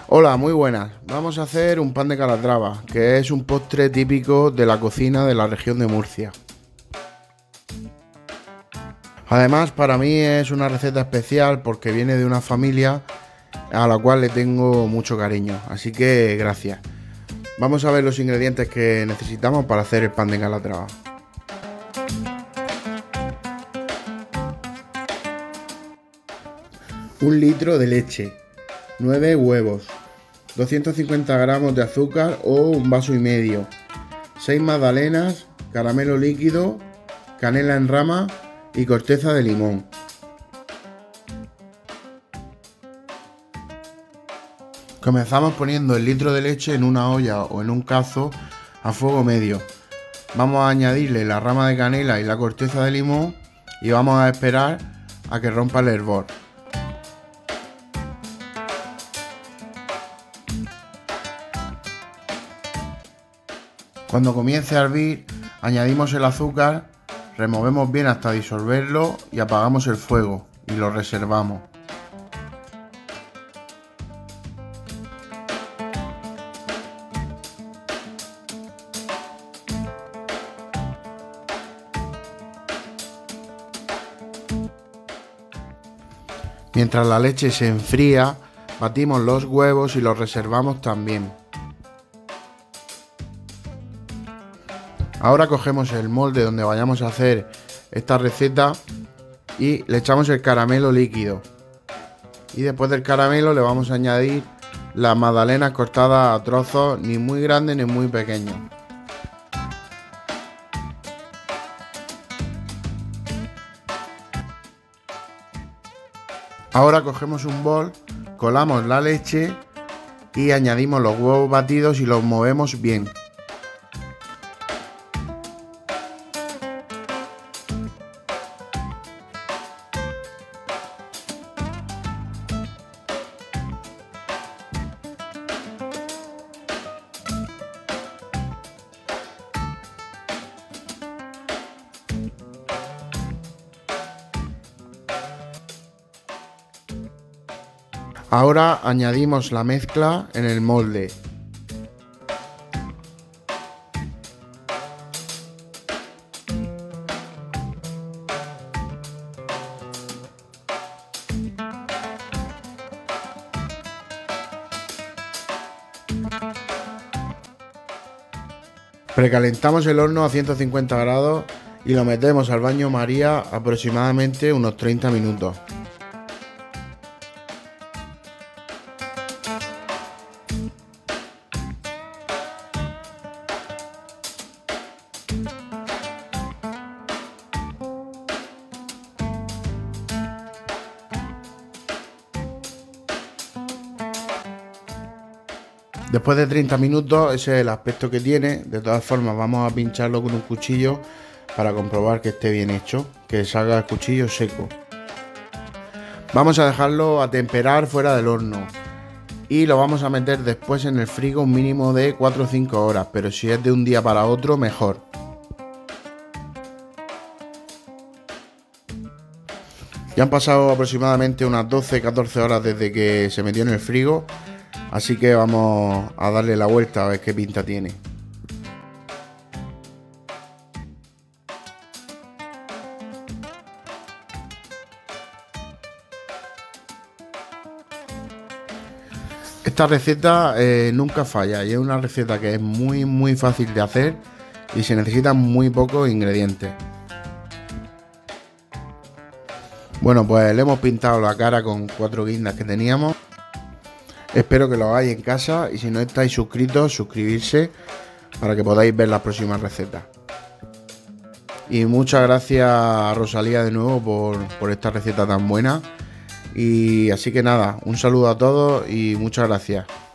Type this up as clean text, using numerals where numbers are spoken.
Hola, muy buenas. Vamos a hacer un pan de calatrava, que es un postre típico de la cocina de la región de Murcia. Además, para mí es una receta especial porque viene de una familia a la cual le tengo mucho cariño, así que gracias. Vamos a ver los ingredientes que necesitamos para hacer el pan de calatrava. Un litro de leche, 9 huevos, 250 gramos de azúcar o un vaso y medio, 6 magdalenas, caramelo líquido, canela en rama y corteza de limón. Comenzamos poniendo el litro de leche en una olla o en un cazo a fuego medio. Vamos a añadirle la rama de canela y la corteza de limón y vamos a esperar a que rompa el hervor. Cuando comience a hervir, añadimos el azúcar, removemos bien hasta disolverlo y apagamos el fuego y lo reservamos. Mientras la leche se enfría, batimos los huevos y los reservamos también. Ahora cogemos el molde donde vayamos a hacer esta receta y le echamos el caramelo líquido. Y después del caramelo le vamos a añadir las magdalenas cortadas a trozos, ni muy grandes ni muy pequeños. Ahora cogemos un bol, colamos la leche y añadimos los huevos batidos y los movemos bien. Ahora añadimos la mezcla en el molde. Precalentamos el horno a 150 grados y lo metemos al baño María aproximadamente unos 30 minutos. Después de 30 minutos, ese es el aspecto que tiene. De todas formas, vamos a pincharlo con un cuchillo para comprobar que esté bien hecho, que salga el cuchillo seco. Vamos a dejarlo a temperar fuera del horno y lo vamos a meter después en el frigo un mínimo de 4 o 5 horas, pero si es de un día para otro, mejor. Ya han pasado aproximadamente unas 12-14 horas desde que se metió en el frigo. Así que vamos a darle la vuelta a ver qué pinta tiene. Esta receta nunca falla y es una receta que es muy fácil de hacer y se necesitan muy pocos ingredientes. Bueno, pues le hemos pintado la cara con 4 guindas que teníamos. Espero que lo hagáis en casa y si no estáis suscritos, suscribirse para que podáis ver las próximas recetas. Y muchas gracias a Rosalía de nuevo por esta receta tan buena. Y así que nada, un saludo a todos y muchas gracias.